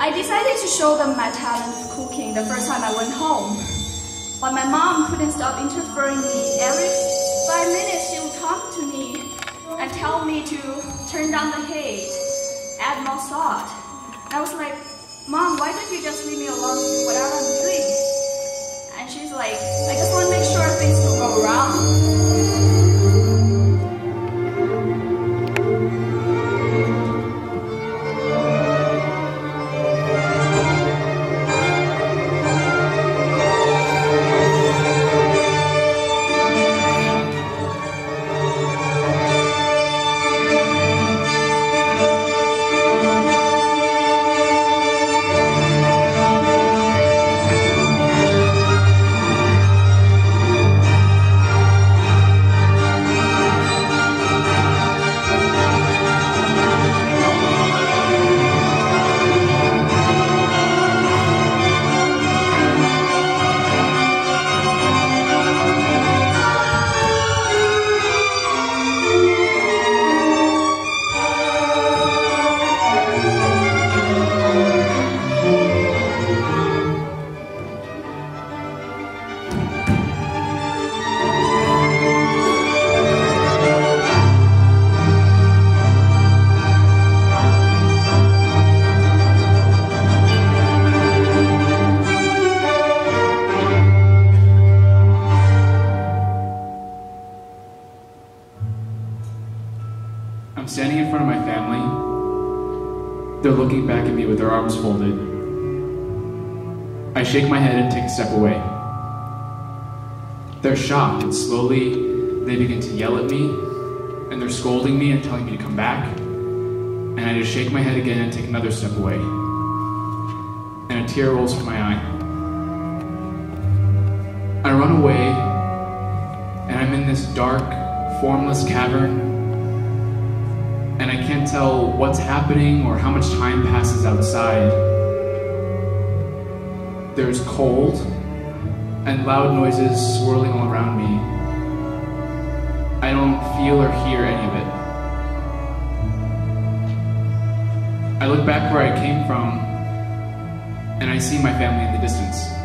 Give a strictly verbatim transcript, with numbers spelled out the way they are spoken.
I decided to show them my talent of cooking the first time I went home. But my mom couldn't stop interfering me. Every five minutes she would come to me and tell me to turn down the heat, add more salt. I was like, Mom, why don't you just leave me alone to do whatever I'm doing? And she's like, I just want to make sure things don't go wrong. I'm standing in front of my family. They're looking back at me with their arms folded. I shake my head and take a step away. They're shocked, and slowly they begin to yell at me, and they're scolding me and telling me to come back. And I just shake my head again and take another step away. And a tear rolls from my eye. I run away, and I'm in this dark, formless cavern, and I can't tell what's happening or how much time passes outside. There's cold and loud noises swirling all around me. I don't feel or hear any of it. I look back where I came from, and I see my family in the distance.